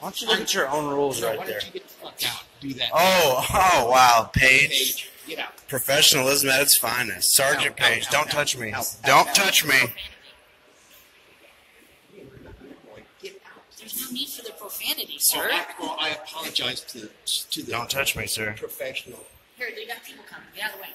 Why don't you look at your own rules right Why there? don't you get the fuck out? Do that. Oh, wow, Paige. Paige, get out. Professionalism at its finest. Sergeant Paige, don't touch me. Out. Don't touch me. Get out. There's no need for the profanity, sir. Well, I apologize to the Don't touch me, sir. professional. Here, they got people coming. Get out of the way.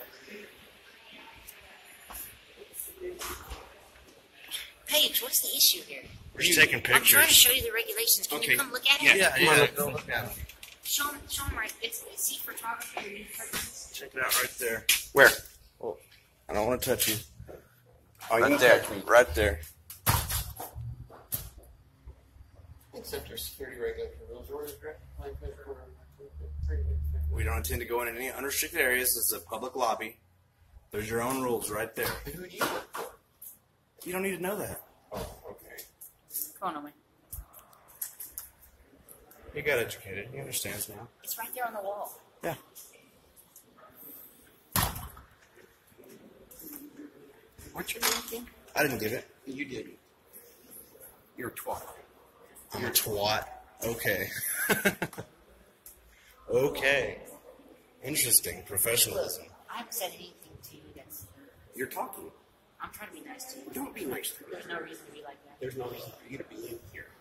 Paige, what's the issue here? We're just taking I'm trying to pictures. show you the regulations. Can you come look at it? Yeah. Go look at it. Show them right. It's see photography. Check it out right there. Where? Oh, I don't want to touch you. Oh, you Right can there. touch me. Right there. Except there's security regulation rules. We don't intend to go in any unrestricted areas. This is a public lobby. There's your own rules right there. Who do you work for? You don't need to know that. Oh, okay. Come on, Owen. He got educated. He understands now. It's right there on the wall. Yeah. What's your name again? I didn't give it. You didn't. You're a twat. I'm a twat. Okay. Okay. Interesting. Professionalism. I haven't said anything to you that's. You're talking. I'm trying to be nice to you. Don't be nice to me. There's no reason to be like that. There's no reason for you to be in here.